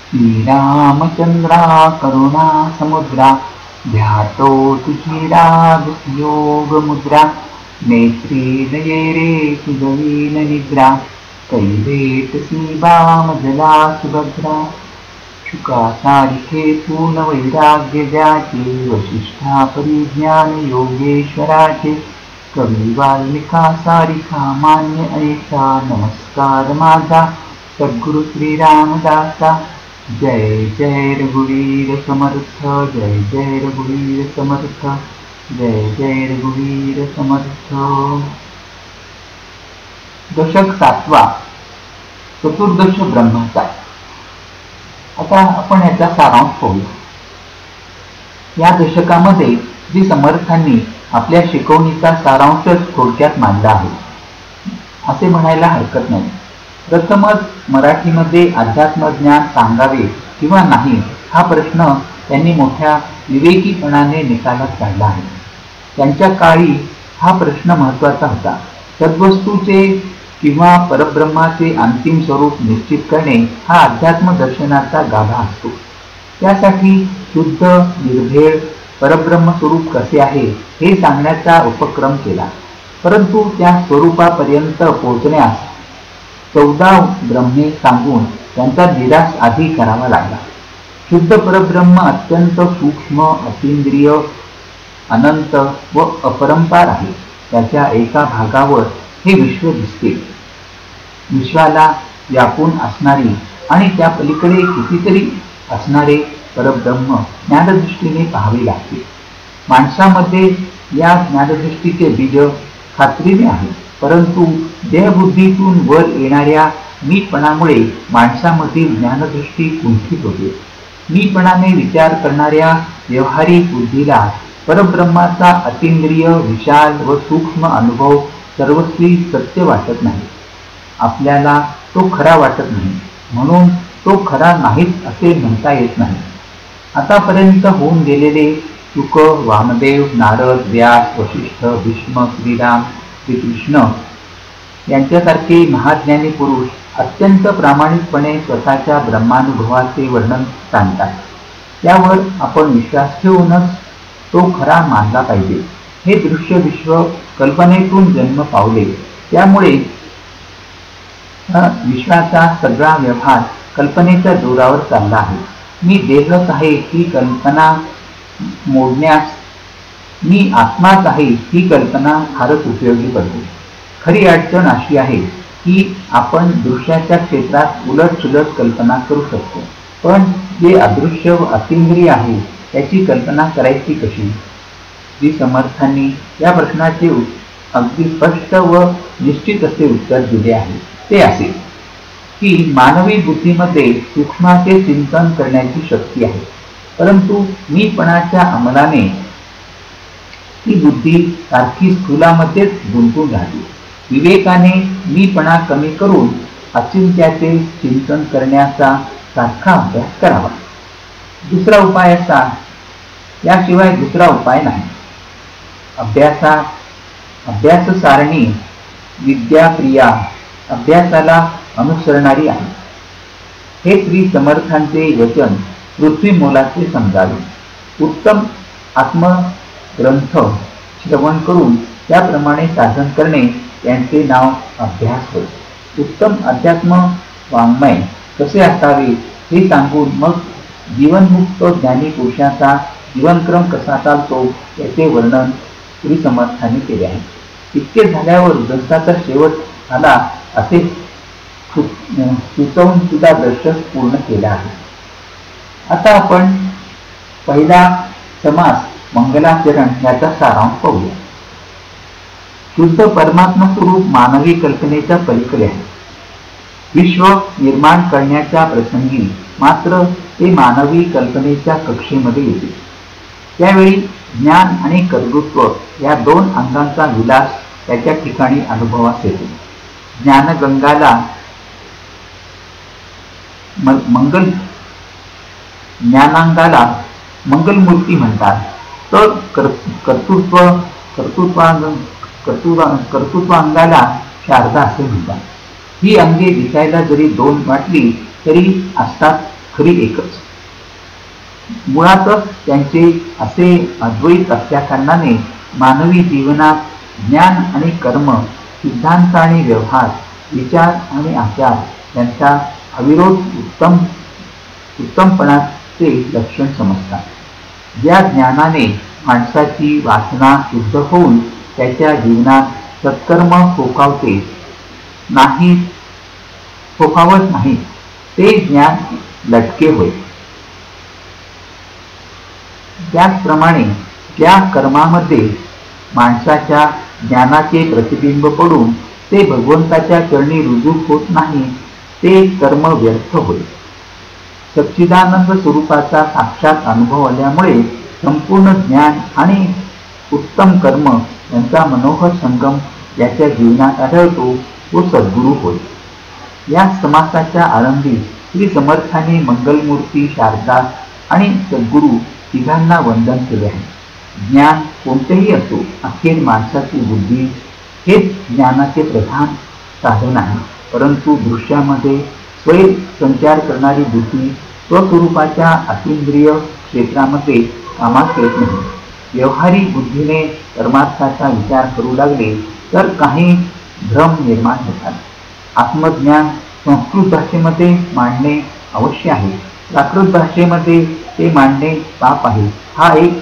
श्रीरामचंद्रा करुणा समुद्रा ध्यातो तुझी योग मुद्रा नेत्री नये रे तुझवीन निद्रा कैवेतसी बाम जला सुभद्रा शुका सारिखे पूर्ण वैराग्य ज्याचे वशिष्ठा परिज्ञान योगेश्वराचे कवी वाल्मिका सारिखा मान्य ऐसा नमस्कार माझा सद्गुरु श्री रामदासा जय जय रघुवीर समर्थ जय जय रघुवीर समर्थ जय जय रघुवीर समर्थ। दशक 7वा चतुर्दश ब्रह्माचा। आता आपण याचा सारांश पाहूया। या दशकामध्ये श्री समर्थांनी आपल्या शिकवणीचा सारांशच थोडक्यात मांडला आहे असे म्हणायला हरकत नाही। प्रथमच मराठीमध्ये अध्यात्म ज्ञान सांगावे किंवा नाही हा प्रश्न त्यांनी मोठ्या विवेकीपणाने निकालात काढला आहे। त्यांच्या काळी हा प्रश्न महत्त्वाचा होता। सद्वस्तूचे किंवा परब्रह्माचे अंतिम स्वरूप निश्चित करणे हा अध्यात्म दर्शनाचा गाभा असतो। त्यासाठी शुद्ध निर्भेळ परब्रह्म स्वरूप कसे आहे हे सांगण्याचा उपक्रम केला, परंतु त्या स्वरूपापर्यंत पोहोचण्यास 14 ब्रह्मे सांगून त्यांचा निराश आधी करावा लागला। शुद्ध परब्रह्म अत्यंत सूक्ष्म, अतींद्रिय, अनंत व अपरंपार आहे। त्याच्या एका भागावर हे विश्व दिसते। विश्वाला व्यापून असणारी आणि त्या पलीकडे कितीतरी असणारे परब्रह्म ज्ञानदृष्टीने पाहावे लागते। माणसामध्ये या ज्ञानदृष्टीचे बीज खात्रीने आहे, परंतु देहबुद्धीतून वर येणाऱ्या मीपणामुळे माणसामधील ज्ञानदृष्टी कुंठित होते। मीपणाने विचार करणाऱ्या व्यवहारिक बुद्धीला परब्रह्माचा अतींद्रिय, विशाल व सूक्ष्म अनुभव सर्वस्वी सत्य वाटत नाही। आपल्याला तो खरा वाटत नाही, म्हणून तो खरा नाहीच असे म्हणता येत नाही। आतापर्यंत होऊन गेलेले शुक, वामदेव, नारद, व्यास, वशिष्ठ, भीष्म, श्रीराम, श्रीकृष्ण यांच्यासारखे महाज्ञानी पुरुष अत्यंत प्रामाणिकपणे स्वतःच्या ब्रह्मानुभवाचे वर्णन सांगतात। त्यावर आपण विश्वास ठेवूनच तो खरा मानला पाहिजे। हे दृश्य विश्व कल्पनेतून जन्म पावले, त्यामुळे विश्वाचा सगळा व्यवहार कल्पनेच्या जोरावर चालला आहे। मी देहच आहे ही कल्पना मोडण्यास मी आत्माच आहे ही कल्पना फारच उपयोगी पडते। खरी अडचण अशी आहे की आपण दृश्याच्या क्षेत्रात उलट-सुलट कल्पना करू शकतो, पण जे अदृश्य व अतींद्रिय आहे त्याची कल्पना करायची कशी? श्री समर्थांनी या प्रश्नाचे अगदी स्पष्ट व निश्चित असे उत्तर दिले आहे। ते असे की मानवी बुद्धीमध्ये सूक्ष्माचे चिंतन करण्याची शक्ती आहे, परंतु मीपणाच्या अंमलाने ही बुद्धी सारखी स्थूलामध्येच गुंतून राहते। विवेकाने मीपणा कमी करून अचिंत्याचे चिंतन करण्याचा सारखा अभ्यास करावा। दुसरा उपाय असा, याशिवाय दुसरा उपाय नाही। अभ्यास सारणी विद्याप्रिया अभ्यासाला अनुसरणारी आहे। हे श्री समर्थांचे वचन पृथ्वी मोलाचे समजावे। उत्तम आत्मग्रंथ श्रवण करून त्याप्रमाणे साधन करणे यांचे नाव अभ्यास होय। उत्तम अध्यात्म वाङ्मय कसे असावे हे सांगून मग जीवनमुक्त ज्ञानी पुरुषाचा जीवनक्रम कसा चालतो याचे वर्णन श्री समर्थांनी केले आहे। इतके झाल्यावर ग्रंथाचा शेवट आला असे सुचवून सुद्धा दर्शक पूर्ण केला आहे। आता आपण पहिला समास मंगलाचरण याचा सारांश पाहूया। शुद्ध परमात्मा स्वरूप मानवी कल्पनेच्या पलीकडे आहे। विश्व निर्माण करण्याच्या प्रसंगी मात्र ते मानवी कल्पनेच्या कक्षेमध्ये येते। त्यावेळी ज्ञान आणि कर्तृत्व या दोन अंगांचा विलास त्याच्या ठिकाणी अनुभवास येतो। ज्ञानगंगाला ज्ञानांगाला मंगलमूर्ती म्हणतात, तर कर्तृत्वांगाला शारदा असे म्हणतात। ही अंगे दिसायला जरी दोन वाटली तरी असतात खरी एकच. मुळातच त्यांचे असे अद्वैत असल्याकारणाने मानवी जीवनात ज्ञान आणि कर्म, सिद्धांत आणि व्यवहार, विचार आणि आचार यांचा अविरोध उत्तमपणाचे लक्षण समजतात. ज्या ज्ञानाने माणसाची वासना शुद्ध होऊन त्याच्या जीवनात सत्कर्म फोफावत नाही, ते ज्ञान लटके होय. त्याचप्रमाणे ज्या कर्मामध्ये माणसाच्या ज्ञानाचे प्रतिबिंब पडून ते भगवंताच्या चरणी रुजू होत नाही, ते कर्म व्यर्थ होय. सच्चिदानंद स्वरूपाचा साक्षात अनुभव आल्यामुळे संपूर्ण ज्ञान आणि उत्तम कर्म यांचा मनोहर संगम याच्या जीवनात आढळतो, तो सद्गुरू होय. या समासाच्या आरंभी श्री समर्थांनी मंगलमूर्ती, शारदा आणि सद्गुरू तिघांना वंदन केले आहे. ज्ञान कोणतेही असो, अखेर माणसाची बुद्धी हेच ज्ञानाचे प्रधान साधन आहे. परंतु दृश्यामध्ये स्वैर संचार करणारी बुद्धी स्वस्वरूपाच्या अतींद्रिय क्षेत्रामध्ये कामास येत नाही. व्यवहारिक बुद्धीने परमार्थाचा विचार करू लागले तर काही भ्रम निर्माण होतात. आत्मज्ञान संस्कृत भाषेमध्ये मांडणे आवश्यक आहे, प्राकृत भाषेमध्ये ते मांडणे पाप आहे. हा एक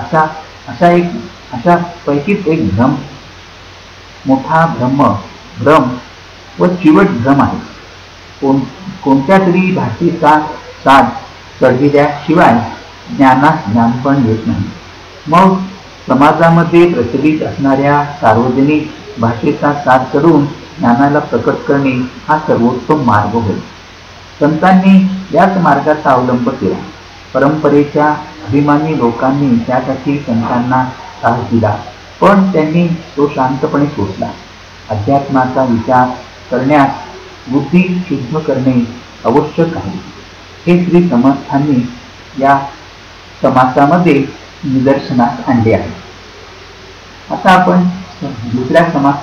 अशा पैकीच एक भ्रम, मोठा भ्रम व चिवट भ्रम आहे. कोणत्या तरी भाषेचा साध चढविल्याशिवाय ज्ञानास ज्ञानपण येत नाही. मग समाजामध्ये प्रचलित असणाऱ्या सार्वजनिक भाषेचा साध चढवून ज्ञानाला प्रकट करणे हा सर्वोत्तम मार्ग होय. संतांनी याच मार्गाचा अवलंब केला. परंपरेच्या अभिमानी लोकांनी त्यासाठी संतांना त्रास दिला, पण त्यांनी तो शांतपणे सोडला. अध्यात्माचा विचार करण्यास बुद्धी शुद्ध करणे आवश्यक आहे, हे श्री समर्थांनी या समासामध्ये निदर्शनास आणले आहे. आता आपण दुसऱ्या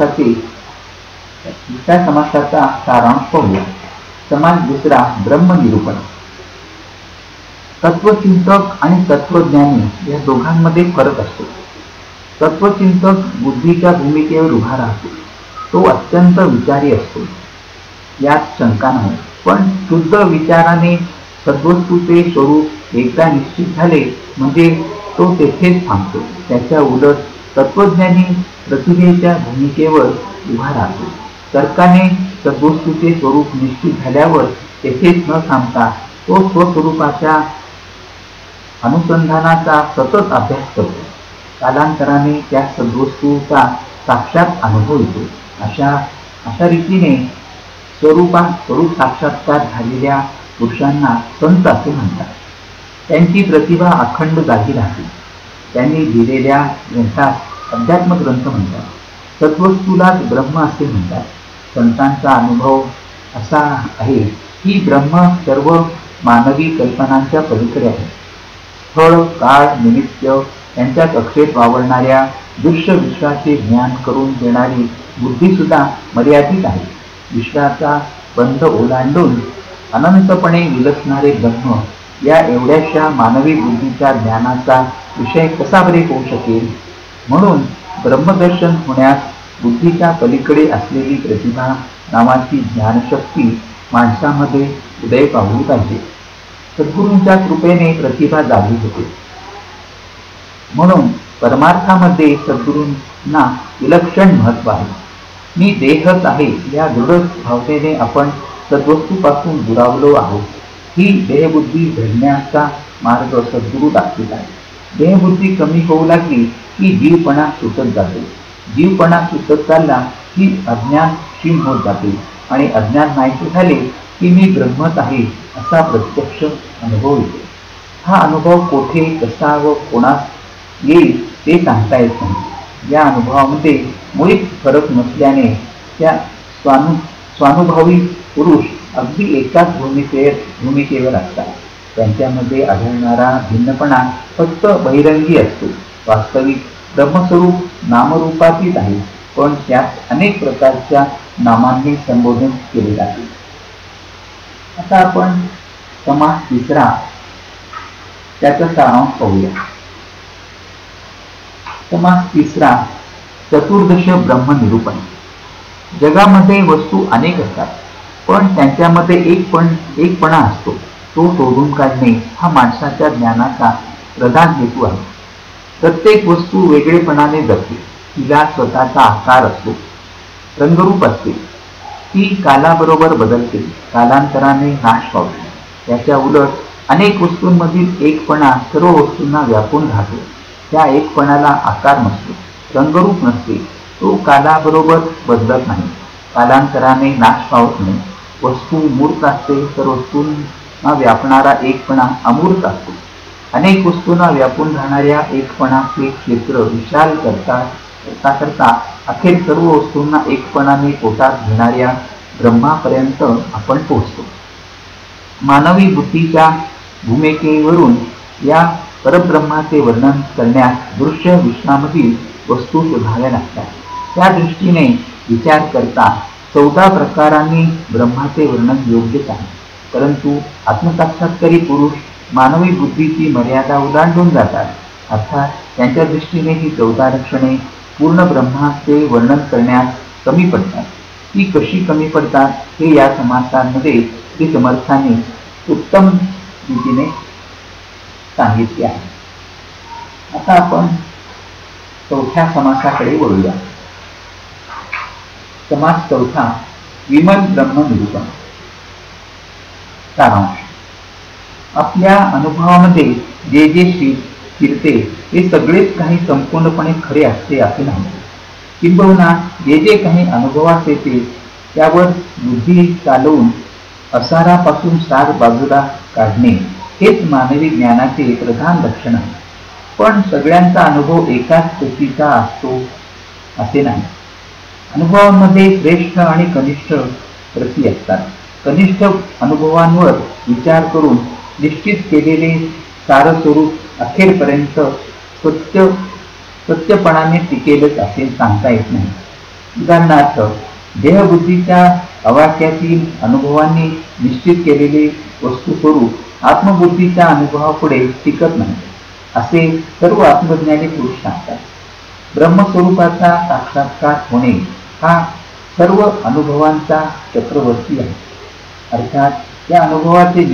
समासाचा सारांश पाहूया. समास दुसरा, ब्रह्मनिरूपण. तत्वचिंतक आणि तत्वज्ञानी या दोघांमध्ये फरक असतो. तत्वचिंतक बुद्धीच्या भूमिकेवर उभा राहतो, तो अत्यंत विचारी असतो, यात शंका नाही. पण शुद्ध विचाराने सद्वस्तूचे स्वरूप एकदा निश्चित झाले म्हणजे तो तेथेच थांबतो. त्याच्या उलट तत्वज्ञानी प्रतिभेच्या भूमिकेवर उभा राहतो. तर्काने सद्वस्तूचे स्वरूप निश्चित झाल्यावर तेथेच न थांबता तो स्वस्वरूपाच्या अनुसंधानाचा सतत अभ्यास करतो. कालांतराने त्या सद्वस्तूचा साक्षात अनुभव येतो. अशा रीतीने स्वरूप साक्षात्कार झालेल्या पुरुषांना संत असे म्हणतात. त्यांची प्रतिभा अखंड जागी राहते. त्यांनी लिहिलेल्या ग्रंथास अध्यात्म ग्रंथ म्हणतात. सद्वस्तूलाच ब्रह्म असे म्हणतात. संतांचा अनुभव असा आहे की ब्रह्म सर्व मानवी कल्पनांच्या पलीकडे आहे. स्थळ, काळ, निमित्त यांच्या कक्षेत वावरणाऱ्या दृश्य विश्वाचे ज्ञान करून देणारी बुद्धीसुद्धा मर्यादित आहे. विश्वाचा बंध ओलांडून अनंतपणे विलसणारे ब्रह्म या एवढ्याशा मानवी बुद्धीच्या ज्ञानाचा विषय कसा बरे होऊ शकेल? म्हणून ब्रह्मदर्शन होण्यास बुद्धीच्या पलीकडे असलेली प्रतिभा नावाची ज्ञानशक्ती माणसामध्ये उदय पावली पाहिजे. सद्गुरूंच्या कृपेने प्रतिभा जागी होते. म्हणून परमार्थामध्ये सद्गुरूंना विलक्षण महत्त्व आहे. मी देहच आहे या दृढ भावनेने आपण सद्वस्तूपासून दुरावलो आहोत. ही देहबुद्धी घडण्याचा मार्ग सद्गुरू दाखवित आहे. देहबुद्धी कमी होऊ लागली की जीवपणा सुटत जातो. जीवपणा सुटत चालला की अज्ञान क्षीण होत जाते आणि अज्ञान नाहीसे झाले की मी ब्रह्मच आहे असा प्रत्यक्ष अनुभव येतो. हा अनुभव कोठे, कसा व कोणास येईल ते सांगता येत नाही. या अनुभवामध्ये मुळीच फरक नसल्याने त्या स्वानुभवी पुरुष अगदी एकाच भूमिकेवर असतात. त्यांच्यामध्ये आढळणारा भिन्नपणा फक्त बहिरंगी असतो. वास्तविक ब्रह्मस्वरूप नामरूपातीत आहे, पण त्यात अनेक प्रकारच्या नामांनी संबोधन केले जाते. आता आपण समास तिसरा, त्याचा सारांश पाहूया. समास तिसरा, चतुर्दश ब्रह्मनिरूपण. जगामध्ये वस्तू अनेक असतात, पण त्यांच्यामध्ये एकपणा असतो. तो शोधून काढणे हा माणसाच्या ज्ञानाचा प्रधान हेतू आहे. प्रत्येक वस्तू वेगळेपणाने जगते. तिला स्वतःचा आकार असतो, रंगरूप असते. ती कालाबरोबर बदलते, कालांतराने नाश पावते. त्याच्या उलट अनेक वस्तूंमधील एकपणा सर्व वस्तूंना व्यापून राहतो. त्या एकपणाला आकार नसतो, रंगरूप नसते. तो कालाबरोबर बदलत नाही, कालांतराने नाश पावत नाही. वस्तू मूर्त असते, तर वस्तूंना व्यापणारा एकपणा अमूर्त असतो. अनेक वस्तूंना व्यापून राहणाऱ्या एकपणाचे क्षेत्र विशाल करता अखेर सर्व वस्तूंना एकपणाने पोटात घेणाऱ्या ब्रह्मापर्यंत आपण पोहोचतो. मानवी बुद्धीच्या भूमिकेवरून या परब्रह्माचे वर्णन करण्यास दृश्य विश्वामधील वस्तू शोधाव्या लागतात. त्या दृष्टीने विचार करता 14 प्रकारांनी ब्रह्माचे वर्णन योग्यच आहे. परंतु आत्मसाक्षात्कारी पुरुष मानवी बुद्धीची मर्यादा ओलांडून जातात. अर्थात त्यांच्या दृष्टीने ही 14 लक्षणे पूर्ण ब्रह्माचे वर्णन करण्यास कमी पडतात. ती कशी कमी पडतात हे या समासांमध्ये श्री समर्थांनी उत्तम रीतीने सांगितले आहे. आता आपण चौथ्या समासाकडे वळूया. समास चौथा, विमल ब्रह्मनिरूपण. सारांश. आपल्या अनुभवामध्ये जे जे शिरते ते सगळेच काही संपूर्णपणे खरे असते असे नाही. किंबहुना जे जे काही अनुभवास येते त्यावर बुद्धी चालवून असारापासून सार बाजूला काढणे हेच मानवी ज्ञानाचे प्रधान लक्षण आहे. पण सगळ्यांचा अनुभव एकाच प्रतीचा असतो असे नाही. अनुभवांमध्ये श्रेष्ठ आणि कनिष्ठ प्रती असतात. कनिष्ठ अनुभवांवर विचार करून निश्चित केलेले सारस्वरूप अखेरपर्यंत सत्यपणाने टिकेलच असे सांगता येत नाही. उदाहरणार्थ, देहबुद्धीच्या अवाक्यातील अनुभवांनी निश्चित केलेले वस्तुस्वरूप आत्मबुद्धीच्या अनुभवापुढे टिकत नाही असे सर्व आत्मज्ञानी पुरुष सांगतात. ब्रह्मस्वरूपाचा साक्षात्कार होणे हा सर्व अनुभवांचा चक्रवर्ती आहे. अर्थात त्या अनुभवाने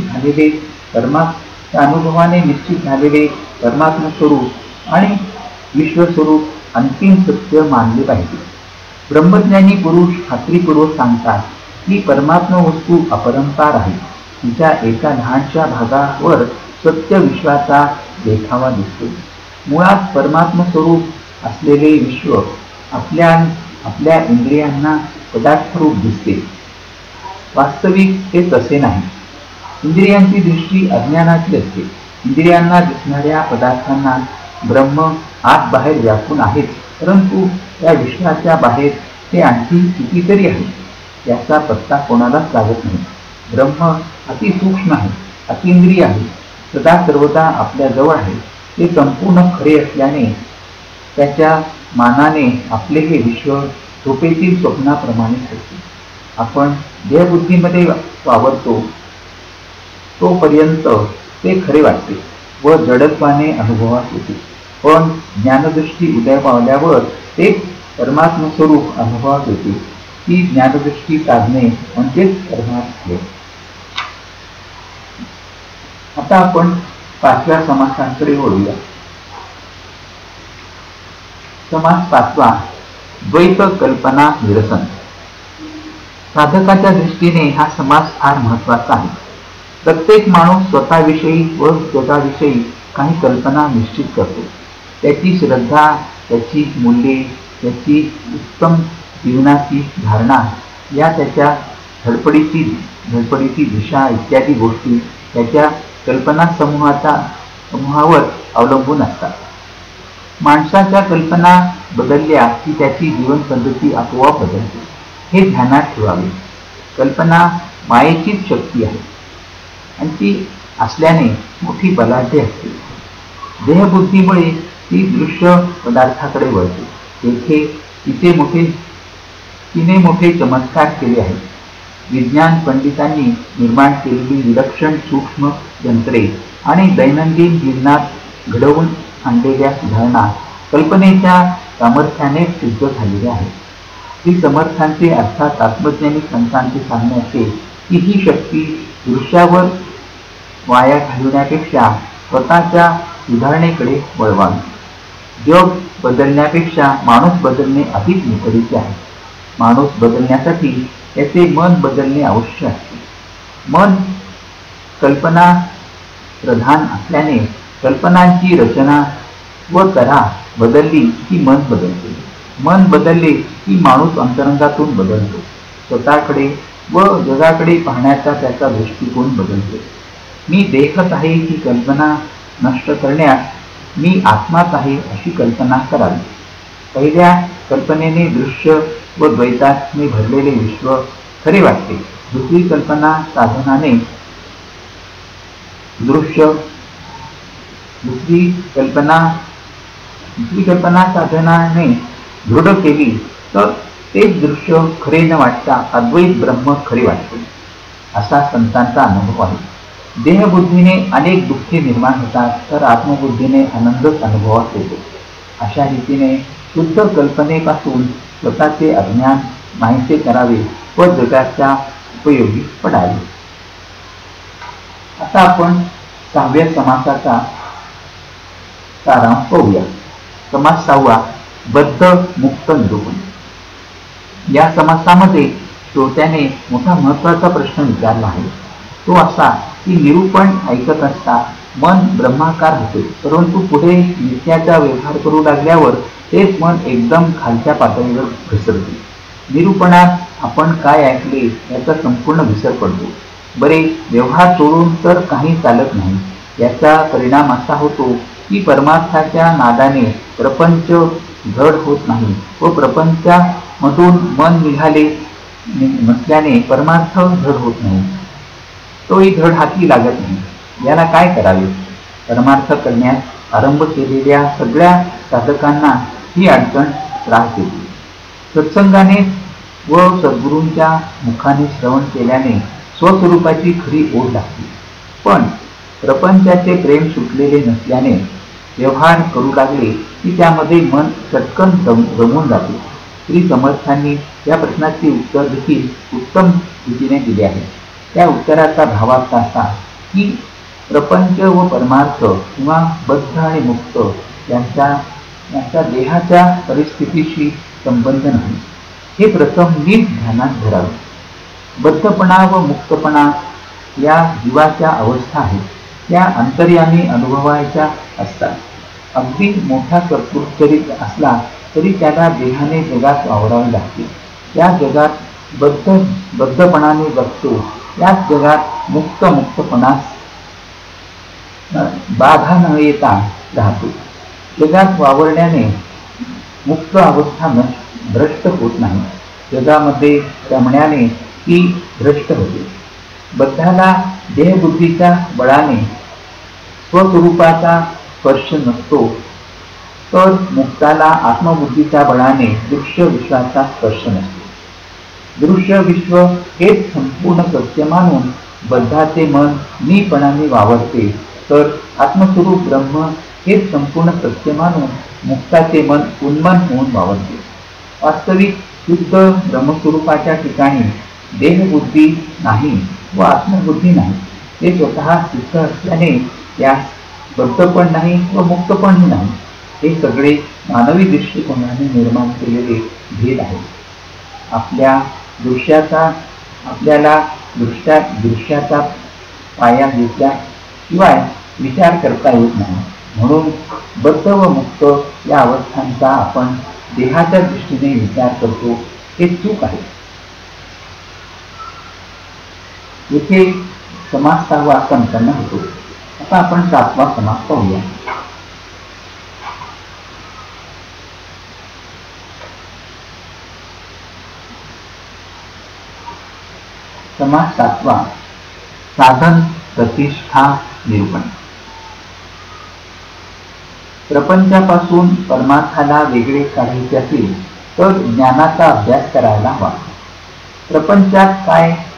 निश्चित झालेले परमात्म स्वरूप आणि विश्वस्वरूप अंतिम सत्य मानले पाहिजे. ब्रह्मज्ञानी पुरुष खात्रीपूर्वक सांगतात की परमात्मा वस्तू अपरंपार आहे. तिच्या एका लहानशा भागावर सत्य विश्वाचा देखावा दिसतो. मुळात परमात्म स्वरूप असलेले विश्व आपल्या इंद्रियांना पदार्थरूप दिसते. वास्तविक ते तसे नाही. इंद्रियांची दृष्टी अज्ञानाची असते. इंद्रियांना दिसणाऱ्या पदार्थांना ब्रह्म आत बाहेर व्यापून आहेत, परंतु या विश्वाच्या बाहेर ते आणखी कितीतरी आहे. याचा पत्ता कोणालाच लागत नाही. ब्रह्म अतिसूक्ष्म आहे, अतिंद्रिय आहे, सदा सर्वदा आपल्या जवळ आहे. ते संपूर्ण खरे असल्याने त्याच्या मानाने आपले हे विश्व झोपेतील स्वप्नाप्रमाणेच असते. आपण देहबुद्धीमध्ये वावरतो तोपर्यंत ते खरे वाटते व जडत्वाने अनुभवास येते. पण ज्ञानदृष्टी उदय पावल्यावर तेच परमात्म स्वरूप अनुभवास येते. ती ज्ञानदृष्टी साधणे म्हणजेच परमार्थ. आता आपण 5व्या समासांकडे वळूया. समास 5वा, द्वैत कल्पना निरसन. साधकाच्या दृष्टीने हा समास फार महत्वाचा आहे. प्रत्येक माणूस स्वतःविषयी व जगाविषयी काही कल्पना निश्चित करतो. त्याची श्रद्धा, त्याची मूल्ये, त्याची उत्तम जीवनाची धारणा या त्याच्या धडपडीची दिशा इत्यादी गोष्टी त्याच्या कल्पना समूहावर अवलंबून असतात. माणसाच्या कल्पना बदलल्या की त्याची जीवन पद्धती आपोआप बदलते. हे ध्यानात ठेवावे. कल्पना मायेचीच शक्ती आहे आणि ती असल्याने मोठी बलाढ्य असते. देहबुद्धीमुळे ती दृश्य पदार्थाकडे वळते. तिने मोठे चमत्कार केले आहेत. विज्ञान पंडितांनी निर्माण केलेली विलक्षण सूक्ष्म यंत्रे आणि दैनंदिन जीवनात घडवून आणलेल्या सुधारणा कल्पनेच्या सामर्थ्याने सिद्ध झालेल्या आहेत. श्री समर्थांचे अर्थात आत्मज्ञानिक संतांचे सांगणे असे की ही शक्ती दृश्यावर वाया घालवण्यापेक्षा स्वतःच्या सुधारणेकडे वळवावी. जग बदलण्यापेक्षा माणूस बदलणे अधिक निकडित आहे. माणूस बदलण्यासाठी त्याचे मन बदलणे आवश्यक असते. मन कल्पना प्रधान असल्याने कल्पनांची रचना व तऱ्हा बदलली की मन बदलते. मन बदलले की माणूस अंतरंगातून बदलतो. स्वतःकडे व जगाकडे पाहण्याचा त्याचा दृष्टिकोन बदलतो. मी देखत आहे ही कल्पना नष्ट करण्यास मी आत्माच आहे अशी कल्पना करावी. पहिल्या कल्पनेने दृश्य व द्वैताने भरलेले विश्व खरे वाटते. दुसरी कल्पना साधनाने दृढ केली तर तेच दृश्य खरे न वाटता अद्वैत ब्रह्म खरे वाटते, असा संतांचा अनुभव आहे. देहबुद्धीने अनेक दुःखे निर्माण होतात तर आत्मबुद्धीने आनंदच अनुभवास येतो. अशा रीतीने शुद्ध कल्पनेपासून स्वतःचे अज्ञान नाहीसे करावे व जगाच्या उपयोगी पडावे. आता आपण 6व्या समासाचा सारांश पाहूया. समास 6वा बद्ध मुक्त निरूपण. या समासामध्ये श्रोत्याने मोठा महत्वाचा प्रश्न विचारला आहे. तो असा की निरूपण ऐकत असता मन ब्रह्माकार होते, परंतु पुढे नित्याचा व्यवहार करू लागल्यावर तेच मन एकदम खालच्या पातळीवर घसरते. निरूपणात आपण काय ऐकले याचा संपूर्ण विसर पडतो. बरे, व्यवहार सोडून तर काही चालत नाही. याचा परिणाम असा होतो की परमार्थाच्या नादाने प्रपंच धड होत नाही व प्रपंचामधून मन निघाले नसल्याने परमार्थ धड होत नाही. तोही धड हाती लागत नाही. याला काय करावे? परमार्थ करण्यास आरंभ केलेल्या सगळ्या साधकांना ही अडचण त्रास देते. सत्संगाने व सद्गुरूंच्या मुखाने श्रवण केल्याने स्वस्वरूपाची खरी ओढ लागते. पण प्रपंचाचे प्रेम सुटलेले नसल्याने व्यवहार करू लागले की त्यामध्ये मन चटकन रमून जाते. श्री समर्थांनी या प्रश्नाचे उत्तर देखील उत्तम रीतीने दिले आहे. त्या उत्तराचा भावार्थ असा की प्रपंच व परमार्थ किंवा बद्ध आणि मुक्त यांचा देहाच्या परिस्थितीशी संबंध नाही, हे प्रथम नीट ध्यानात धरावे. बद्धपणा व मुक्तपणा या जीवाच्या अवस्था आहेत. त्या अंतर्यामी अनुभवायच्या असतात. अगदी मोठा कर्तृत्वचरित असला तरी त्याला देहाने जगात वावरावे लागते. या जगात बद्धपणाने जगतो, याच जगात मुक्तपणास बाधा न येता राहतो. जगात वावरण्याने मुक्त अवस्था भ्रष्ट होत नाही. जगामध्ये रमण्याने ती भ्रष्ट होते. बद्धाला देहबुद्धीच्या बळाने स्वस्वरूपाचा स्पर्श नसतो, तर मुक्ताला आत्मबुद्धीच्या बळाने दृश्य विश्वाचा स्पर्श नसतो. दृश्य विश्व हेच संपूर्ण सत्य मानून बद्धाचे मन मीपणाने वावरते, तर आत्मस्वरूप ब्रह्म हेच संपूर्ण सत्य मानून मुक्ताचे मन उन्मन होऊन वावरते. वास्तविक शुद्ध ब्रह्मस्वरूपाच्या ठिकाणी देहबुद्धी नाही व आत्मबुद्धी नाही. ते स्वतः सिद्ध असल्याने त्यास बद्ध पण नाही व मुक्त पण नाही. हे सगळे मानवी दृष्टिकोनाने निर्माण केलेले भेद आहेत. आपल्याला दृश्याचा पाया घेतल्याशिवाय विचार करता येत नाही. म्हणून बद्ध व मुक्त या अवस्थांचा आपण देहाच्या दृष्टीने विचार करतो, हे चूक आहे. येथे समास 6वा संपन्न होतो. आता आपण 7वा समास पाहूया. समास 7वा साधन प्रतिष्ठा निरूपण. प्रपंचापासून परमार्थाला वेगळे काढायचे असेल तर ज्ञानाचा अभ्यास करायला हवा. प्रपंचात काय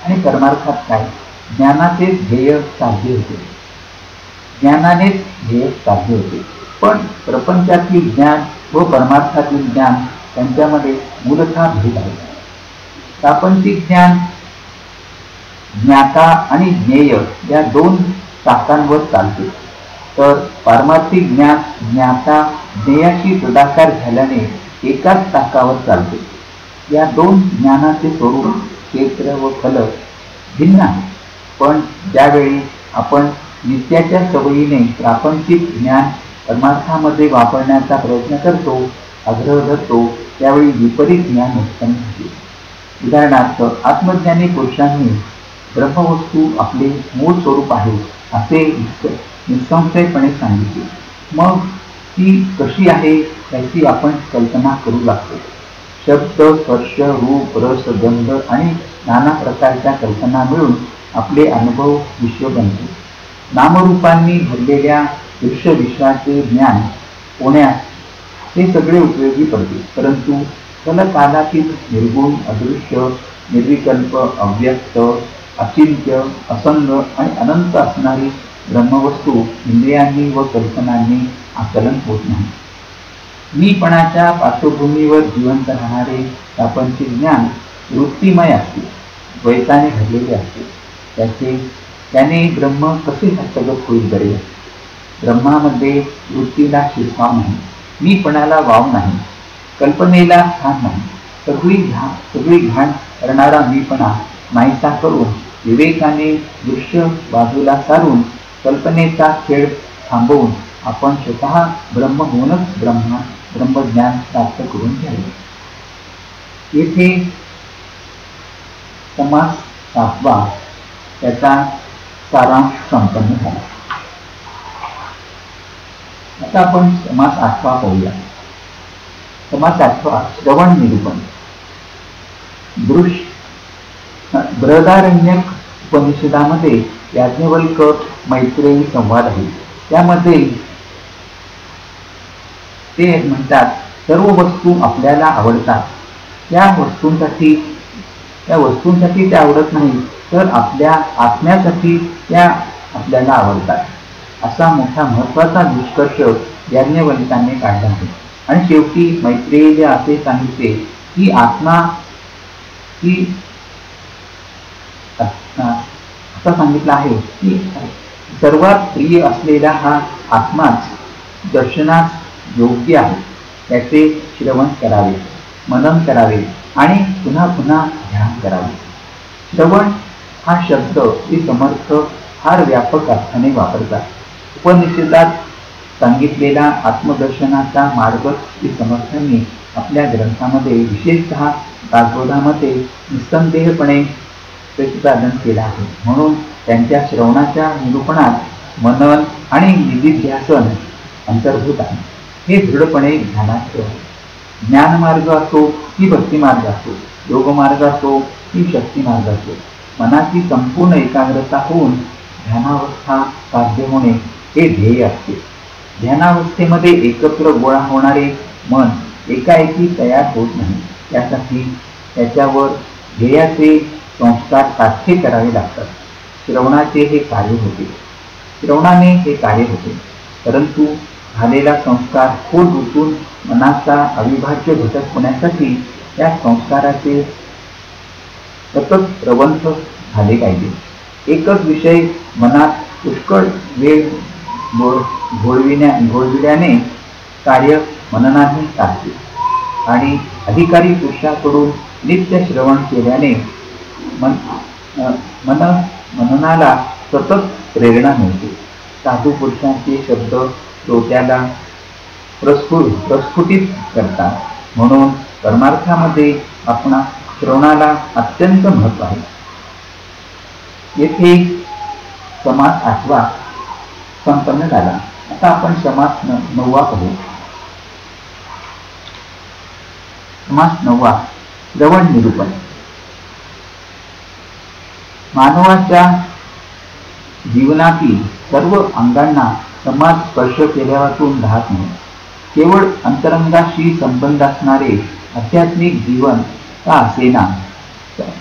आणि परमार्थात काय? ज्ञानाचेच ध्येय साध्य होते, ज्ञानानेच ध्येय साध्य होते. पण प्रपंचातील ज्ञान व परमार्थातील ज्ञान त्यांच्यामध्ये मूलतः भेद आहे. प्रापंचिक ज्ञान ज्ञाता आणि ज्ञेय या दोन चाकांवर चालते, तर पारमार्थिक ज्ञान ज्ञाता ज्ञेयाशी तदाकार झाल्याने एकाच चाकावर चालते. या दोन ज्ञानाचे स्वरूप, क्षेत्र व फल भिन्न आहे. पण ज्यावेळी आपण नित्याच्या सवयीने प्रापंचिक ज्ञान परमार्थामध्ये वापरण्याचा प्रयत्न करतो, आग्रह धरतो, त्यावेळी विपरीत ज्ञान उत्पन्न होते. उदाहरणार्थ, आत्मज्ञानी पुरुषांनी ब्रह्मवस्तू आपले मूळ स्वरूप आहे असे निसंशयपणे सांगितले. मग ती कशी आहे याची आपण कल्पना करू लागतो. शब्द, स्पर्श, रूप, रस, गंध आणि नाना प्रकारच्या कल्पना मिळून आपले अनुभव विश्व बनते. नामरूपांनी भरलेल्या दृश्य विश्वाचे ज्ञान होण्यास हे सगळे उपयोगी पडते. परंतु फलकालातीत निर्गुण, अदृश्य, निर्विकल्प, अव्यक्त, अचिंत्य, असंग आणि अनंत असणारी ब्रह्मवस्तू इंद्रियांनी व कल्पनांनी आकलन होत नाही. मीपणाच्या पार्श्वभूमीवर जिवंत राहणारे प्रापंचिक ज्ञान वृत्तिमय असते, द्वैताने भरलेले असते. त्याने ब्रह्म कसे हस्तगत होईल बरे? ब्रह्मामध्ये वृत्तीला शिरसाव नाही, मीपणाला वाव नाही, कल्पनेला स्थान नाही. सगळी घाण करणारा मीपणा नाहीसा करून विवेकाने दृश्य बाजूला सारून कल्पनेचा खेळ थांबवून आपण स्वतः ब्रह्म होऊनच ब्रह्मज्ञान प्राप्त करून घ्यावे. येथे समास 7वा त्याचा सारांश संपन्न झाला. आता आपण समास 8वा पाहूया. समास 8वा श्रवण निरूपण. बृहदारण्यक उपनिषदामध्ये याज्ञवल्क मैत्रेयी संवाद आहे. त्यामध्ये ते म्हणतात, सर्व वस्तू आपल्याला आवडतात. त्या वस्तूंसाठी त्या आवडत नाही, तर आपल्या आत्म्यासाठी त्या आपल्याला आवडतात. असा मोठा महत्वाचा निष्कर्ष याज्ञवल्काने काढला आहे. आणि शेवटी मैत्रेयीला असे सांगितले की आत्मा ही असं सांगितलं आहे की सर्वात प्रिय असलेला हा आत्माच दर्शनास योग्य आहे. त्याचे श्रवण करावे, मनन करावे आणि पुन्हा पुन्हा ध्यान करावे. श्रवण हा शब्द ही समर्थ फार व्यापक अर्थाने वापरतात. उपनिषदात सांगितलेला आत्मदर्शनाचा मार्ग श्री समर्थांनी आपल्या ग्रंथामध्ये, विशेषतः भागवतामध्ये निस्संदेहपणे प्रतिपादन केला आहे. म्हणून त्यांच्या श्रवणाच्या निरूपणात मनन आणि निधिध्यासन अंतर्भूत आहे. हे दृढपणे ध्यानात ठेवा. ज्ञानमार्ग असो की भक्तिमार्ग असो, योगमार्ग असो की शक्तिमार्ग असो, मनाची संपूर्ण एकाग्रता होऊन ध्यानावस्था साध्य होणे हे ध्येय असते. ध्यानावस्थेमध्ये एकत्र गोळा होणारे मन एकाएकी तयार होत नाही. त्यासाठी त्याच्यावर ध्येयाचे संस्कार साध्य करावे लागतात. श्रवणाने हे कार्य होते. परंतु झालेला संस्कार खोल रुतून मनाचा अविभाज्य घटक होण्यासाठी या संस्काराचे सतत रवंथ झाले पाहिजे. एकच विषय मनात पुष्कळ वेळ घोळविल्याने कार्य मननाने साधते आणि अधिकारी पुरुषाकडून नित्य श्रवण केल्याने मननाला सतत प्रेरणा मिळते. साधू पुरुषांचे शब्द श्रोत्याला प्रस्फुटित करतात. म्हणून परमार्थामध्ये आपणा श्रवणाला अत्यंत महत्व आहे. येथे समास 8वा संपन्न झाला. आता आपण समास 9वा पाहू. समास 9वा श्रवण निरूपण. मानवाच्या जीवनातील सर्व अंगांना समाज स्पर्श केल्यावाचून राहत नाही. केवळ अंतरंगाशी संबंध असणारे आध्यात्मिक जीवन का असेना,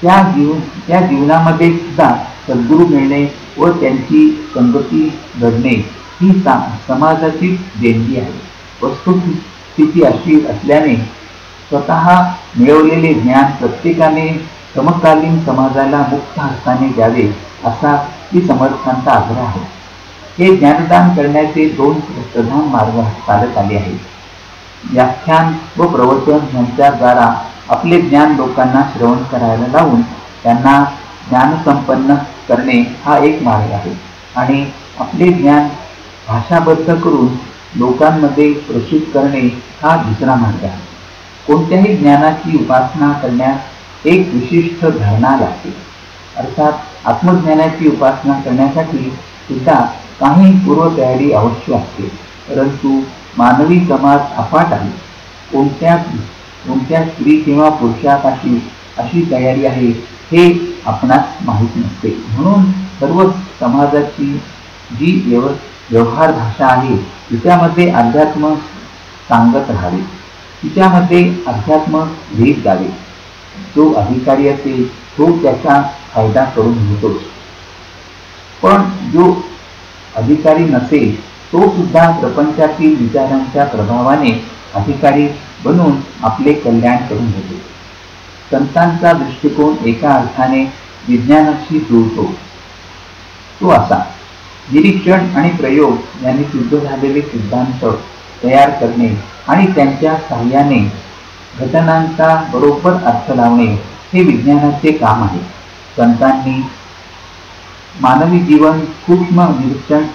त्या जीवनामध्ये सुद्धा सद्गुरू मिळणे व त्यांची संगती घडणे ही समाजाची देणगी आहे. वस्तुस्थिती अशी असल्याने स्वतः मिळवलेले ज्ञान प्रत्येकाने समकालीन समाजाला मुक्त हस्ताने द्यावे असा ही समर्थांचा आग्रह आहे. हे ज्ञानदान करण्याचे दोन प्रधान मार्ग चालत आले आहेत. व्याख्यान व प्रवचन यांच्याद्वारा आपले ज्ञान लोकांना श्रवण करायला लावून त्यांना ज्ञानसंपन्न करणे हा एक मार्ग आहे आणि आपले ज्ञान भाषाबद्ध करून लोकांमध्ये प्रसिद्ध करणे हा दुसरा मार्ग आहे. कोणत्याही ज्ञानाची उपासना करण्यास एक विशिष्ट धारणा लागते. अर्थात आत्मज्ञानाची उपासना करण्यासाठी सुद्धा काही पूर्वतयारी आवश्यक असते. परंतु मानवी समाज अफाट आहे. कोणत्या स्त्री किंवा पुरुषापाशी अशी तयारी आहे हे आपणास माहीत नसते. म्हणून सर्व समाजाची जी व्यवहार भाषा आहे तिच्यामध्ये अध्यात्म सांगत राहावे, तिच्यामध्ये अध्यात्म लिहित जावे. जो अधिकारी असेल तो त्याचा फायदा करून घेतो, पण जो अधिकारी नसेल तो सुद्धा प्रपंचातील विचारांच्या प्रभावाने अधिकारी बनून आपले कल्याण करून घेतो. संतांचा दृष्टिकोन एका अर्थाने विज्ञानाशी जुळतो. तो असा: निरीक्षण आणि प्रयोग यांनी सिद्ध झालेले सिद्धांत तयार करणे आणि त्यांच्या साहाय्याने घटनांचा बरोबर अर्थ लावणे हे विज्ञानाचे काम आहे. संतांनी मानवी जीवन सूक्ष्म निरीक्षण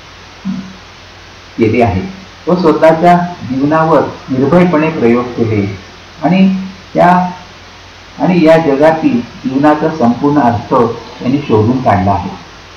केले आहे व स्वतःच्या जीवनावर निर्भयपणे प्रयोग केले आणि या जगातील जीवनाचा संपूर्ण अर्थ त्यांनी शोधून काढला आहे.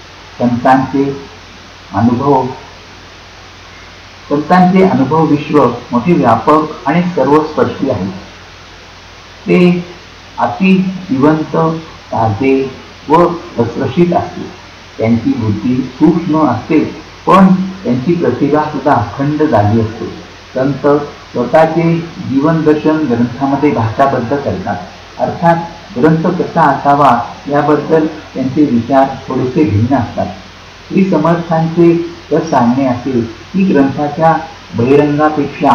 संतांचे अनुभव विश्व मोठे व्यापक आणि सर्वस्पर्शी आहे. ते अति जिवंत, ताजे व रसरशीत असते. त्यांची बुद्धी सूक्ष्म असते, पण त्यांची प्रतिभा सुद्धा अखंड झाली असते. संत स्वतःचे जीवन दर्शन ग्रंथामध्ये भाषाबद्ध करतात. अर्थात ग्रंथ कसा असावा याबद्दल त्यांचे विचार थोडेसे भिन्न असतात. श्री समर्थांचे जर सांगणे असेल की ग्रंथाच्या बहिरंगापेक्षा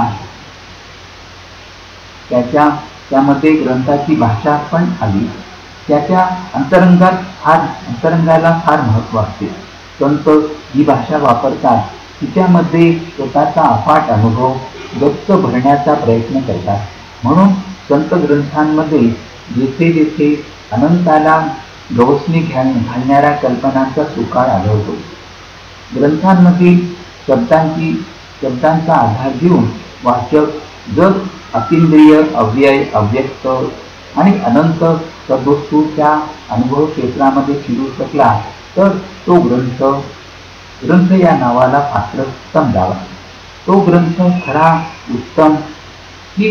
त्यामध्ये ग्रंथाची भाषा पण आली, त्याच्या अंतरंगाला फार महत्त्व असते. संत जी भाषा वापरतात तिच्यामध्ये स्वतःचा अफाट अनुभव गच्च भरण्याचा प्रयत्न करतात. म्हणून संत ग्रंथांमध्ये जेथे जेथे अनंताला गवसणी घालणाऱ्या कल्पनांचा सुकाळ आढळतो. ग्रंथांमधील शब्दांचा आधार घेऊन वाचक जर अतींद्रिय, अव्यय, अव्यक्त आणि अनंत सद्वस्तूच्या अनुभव क्षेत्रामध्ये शिरू शकला तर तो ग्रंथ या नावाला पात्र समजावा. तो ग्रंथ खरा उत्तम की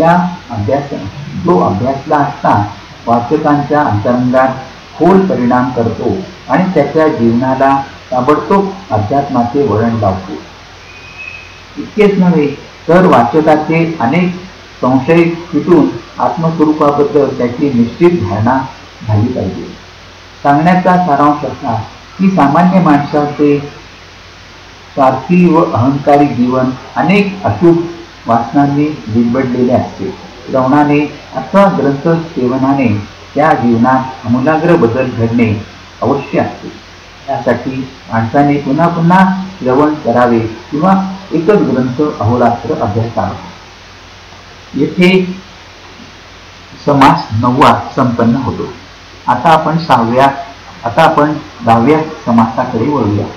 जो अभ्यासला असता वाचकांच्या अंतरंगात खोल परिणाम करतो आणि त्याच्या जीवनाला ताबडतोब अध्यात्माचे वळण लावतो. इतकेच नव्हे तर वाचकाचे अनेक संशय फिटून आत्मस्वरूपाबद्दल त्याची निश्चित धारणा झाली पाहिजे. सांगण्याचा सारांश असा की सामान्य माणसाचे स्वार्थी व अहंकारी जीवन अनेक अशुभ वासनांनी बिडबडलेले असते. श्रवणाने अथवा ग्रंथ सेवनाने त्या जीवनात आमूलाग्र बदल घडणे अवश्य असते. यासाठी माणसाने पुन्हा पुन्हा श्रवण करावे किंवा एकच ग्रंथ अहोरात्र अभ्यासावा. येथे समास 9वा संपन्न होतो. आता आपण 10व्या समासाकडे वळूया.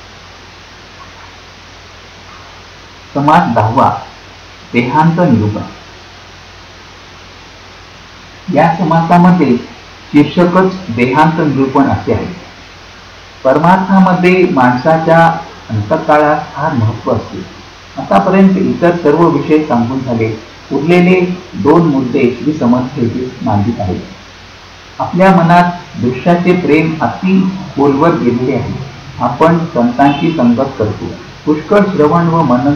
समास 10वा देहांत निरूपण. या समासामध्ये शीर्षकच देहांत निरूपण असे आहे. परमार्थामध्ये माणसाच्या अंतकाळात फार महत्त्व असते. आतापर्यंत इतर सर्व विषय सांगून झाले. उरलेले 2 मुद्दे श्री समर्थ येथे मांडित आहेत. आपल्या मनात दृश्याचे प्रेम अति खोलवर गेलेले आहे. आपण संतांची संगत करतो, पुष्कळ श्रवण व मनन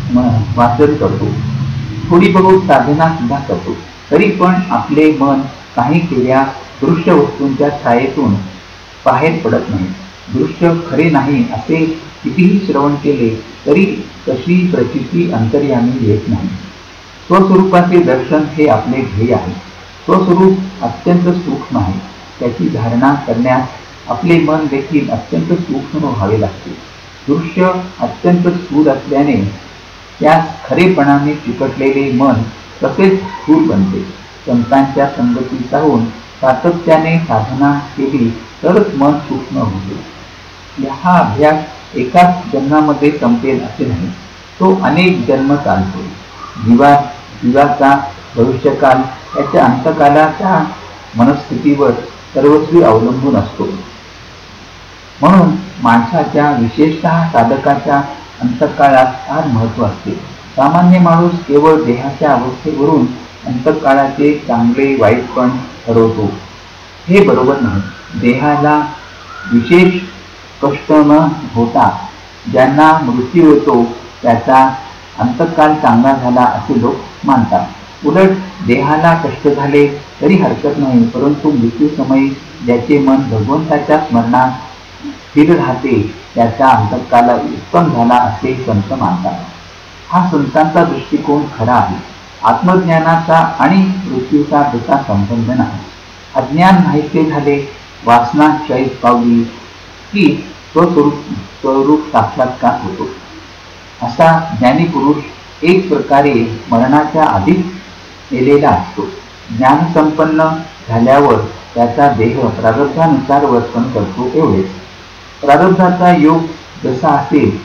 वाचन करतो, थोडी बहुत साधना सुद्धा करतो. तरी पण आपले मन काही क्रिया दृश्य वस्तूंच्या छायेतून बाहेर पडत नाही. दृश्य खरे नाही असे कितीही श्रवण केले तरी तशी प्रचिती अंतर्यामी येत नाही. स्वस्वरूपाचे दर्शन हे आपले ध्येय आहे. स्वस्वरूप अत्यंत सूक्ष्म आहे. त्याची धारणा करण्यास आपले मन देखील अत्यंत सूक्ष्म व्हावे लागते. दृश्य अत्यंत स्थूल असल्याने त्यास खरेपणाने चिकटलेले मन तसेच स्थूल बनते. संतांच्या संगतीत राहून सातत्याने साधना केली तरच मन सूक्ष्म होते. हा अभ्यास एकाच जन्मामध्ये संपेल असे नाही. तो अनेक जन्म चालतो. जीवाचा भविष्यकाल याच्या अंतकालाच्या मनस्थितीवर सर्वस्वी अवलंबून असतो. म्हणून माणसाच्या विशेषतः साधकाच्या अंतकाळात फार महत्व असते. सामान्य माणूस केवळ देहाच्या अवस्थेवरून अंतकाळाचे चांगले वाईटपण ठरवतो. हे बरोबर नाही. देहाला विशेष कष्ट न होता ज्यांना मृत्यू होतो त्याचा अंतकाल चांगला झाला असे लोक मानतात. उलट देहाला कष्ट झाले तरी हरकत नाही, परंतु मृत्यूसमयी ज्याचे मन भगवंताच्या स्मरणात स्थिर राहते त्याचा अंतकाल उत्तम झाला असे संत मानतात. हा संतांचा दृष्टिकोन खरा आहे. आत्मज्ञानाचा आणि मृत्यूचा तसा संबंध नाही. अज्ञान नाहीसे झाले, वासना क्षय पावली की स्वरूप साक्षात्कार होतो. असा ज्ञानीपुरुष एक प्रकारे मरणाच्या आधीच केलेला असतो. ज्ञानसंपन्न झाल्यावर त्याचा देह प्रारब्धानुसार वर्तन करतो एवढेच. प्रारब्धाचा योग जसा असेल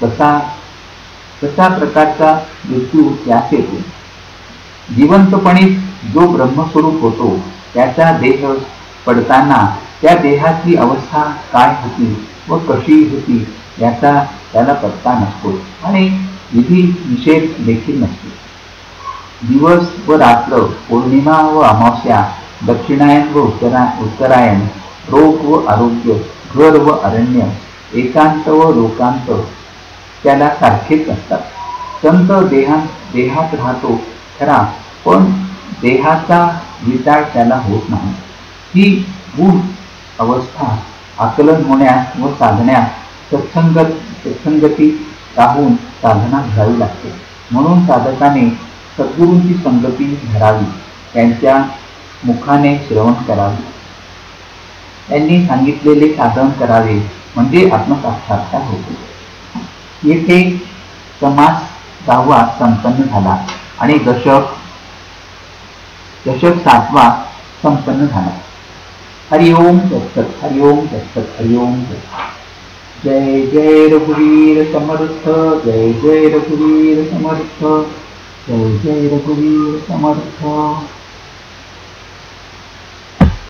तसा प्रकारचा मृत्यू त्यास येतो. जिवंतपणे जो ब्रह्मस्वरूप होतो त्याचा देह पडताना त्या देहाची अवस्था काय होती व कशी होती याचा त्याला पत्ता नसतो आणि विधी निषेध देखील नसतो. दिवस व रात्र, पौर्णिमा व अमावस्या, दक्षिणायन व उत्तरायण, रोग व आरोग्य, घर व अरण्य, एकांत व लोकांत त्याला सारखेच असतात. संत देहात राहतो खरा, पण देहाचा विटाळ त्याला होत नाही. ही गूढ अवस्था आकलन होण्यास व साधण्यास सत्संगती राहून साधना घ्यावी लागते. म्हणून साधकाने सद्गुरूंची संगती धरावी, त्यांच्या मुखाने श्रवण करावे, त्यांनी सांगितलेले साधन करावे, म्हणजे आत्मसाक्षात्कार होतो. येथे समास 6वा संपन्न झाला आणि दशक 7वा संपन्न झाला. हरिओम तत्सत, हरिओम तत्सत, हरिओम तत्सत. जय जय रघुवीर समर्थ, जय जय रघुवीर समर्थ, जय जय रघुवीर समर्थ.